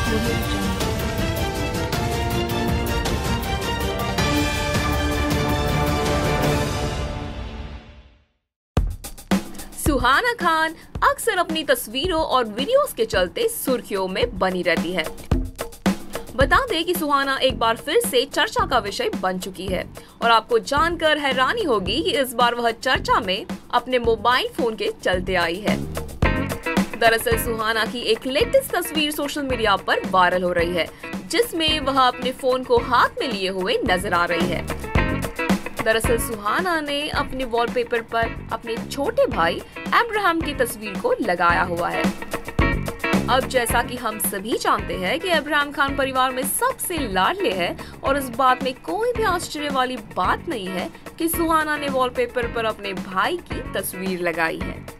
सुहाना खान अक्सर अपनी तस्वीरों और वीडियोस के चलते सुर्खियों में बनी रहती है। बता दें कि सुहाना एक बार फिर से चर्चा का विषय बन चुकी है और आपको जानकर हैरानी होगी कि इस बार वह चर्चा में अपने मोबाइल फोन के चलते आई है। दरअसल सुहाना की एक लेटेस्ट तस्वीर सोशल मीडिया पर वायरल हो रही है, जिसमें वह अपने फोन को हाथ में लिए हुए नजर आ रही है। दरअसल सुहाना ने अपने वॉलपेपर पर अपने छोटे भाई अब्राहम की तस्वीर को लगाया हुआ है। अब जैसा कि हम सभी जानते हैं कि अब्राम खान परिवार में सबसे लाडले हैं और इस बात में कोई भी आश्चर्य वाली बात नहीं है कि सुहाना ने वॉलपेपर पर अपने भाई की तस्वीर लगाई है।